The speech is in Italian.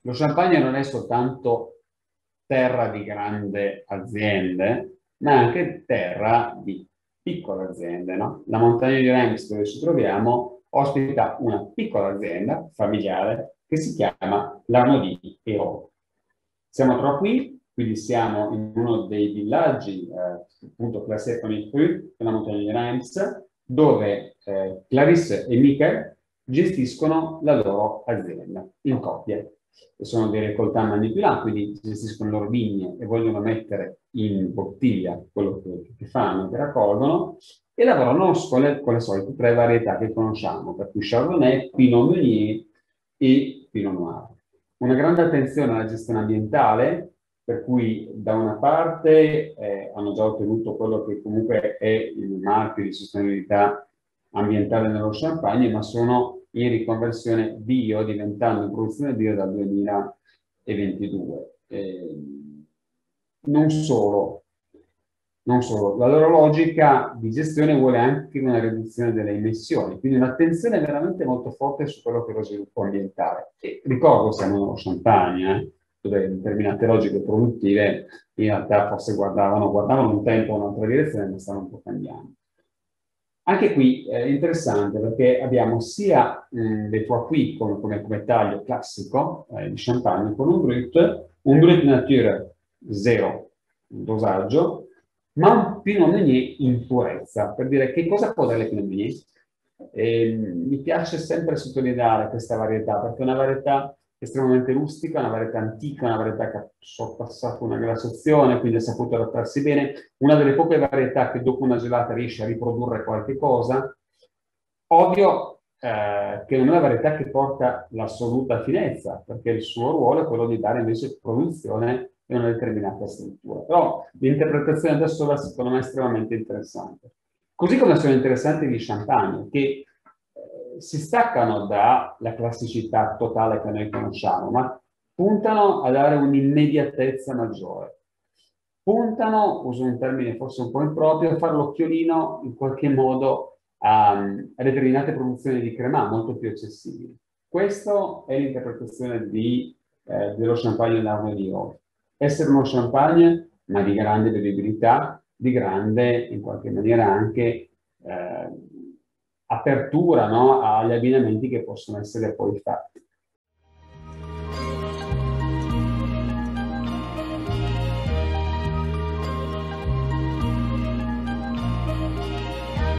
lo champagne non è soltanto terra di grandi aziende, ma è anche terra di piccole aziende, no? La montagna di Reims, dove ci troviamo, ospita una piccola azienda familiare che si chiama l'Arnaudie Hérault. Siamo proprio qui, quindi siamo in uno dei villaggi, appunto classé con il Cru, la montagna di Reims, dove Clarisse e Michael gestiscono la loro azienda in coppia. E sono dei recoltants manipolati, quindi gestiscono le loro vigne e vogliono mettere in bottiglia quello che fanno, che raccolgono, e lavorano con le solite tre varietà che conosciamo, per cui Chardonnay, Pinot Meunier e Pinot Noir. Una grande attenzione alla gestione ambientale, per cui da una parte hanno già ottenuto quello che comunque è il marchio di sostenibilità ambientale nello champagne, ma sono in riconversione bio, diventando in produzione bio dal 2022. Non solo, non solo, la loro logica di gestione vuole anche una riduzione delle emissioni, quindi un'attenzione veramente molto forte su quello che è lo sviluppo ambientale. E ricordo, siamo nello Champagne, dove determinate logiche produttive in realtà forse guardavano un tempo in un'altra direzione, ma stanno un po' cambiando. Anche qui è interessante perché abbiamo sia dei Trois come taglio classico di champagne con un Brut Nature zero dosaggio, ma un Pinot Meunier in purezza, per dire che cosa può dare Pinot Meunier. Mi piace sempre sottolineare questa varietà perché è una varietà estremamente rustica, una varietà antica, una varietà che ha sorpassato una glaciazione, quindi ha saputo adattarsi bene, una delle poche varietà che dopo una gelata riesce a riprodurre qualche cosa. Ovvio che non è una varietà che porta l'assoluta finezza, perché il suo ruolo è quello di dare invece produzione in una determinata struttura. Però l'interpretazione da sola secondo me è estremamente interessante. Così come sono interessanti gli champagne, che si staccano dalla classicità totale che noi conosciamo, ma puntano a dare un'immediatezza maggiore. Puntano, uso un termine forse un po' improprio, a fare l'occhiolino in qualche modo a determinate produzioni di crema molto più accessibili. Questa è l'interpretazione dello champagne d'Arnaud di oggi. Essere uno champagne, ma di grande bevibilità, di grande, in qualche maniera, anche apertura, no, agli abbinamenti che possono essere poi fatti.